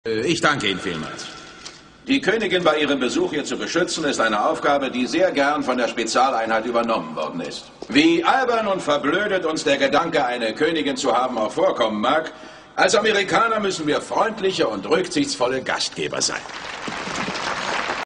Ich danke Ihnen vielmals. Die Königin bei ihrem Besuch hier zu beschützen, ist eine Aufgabe, die sehr gern von der Spezialeinheit übernommen worden ist. Wie albern und verblödet uns der Gedanke, eine Königin zu haben, auch vorkommen mag, als Amerikaner müssen wir freundliche und rücksichtsvolle Gastgeber sein.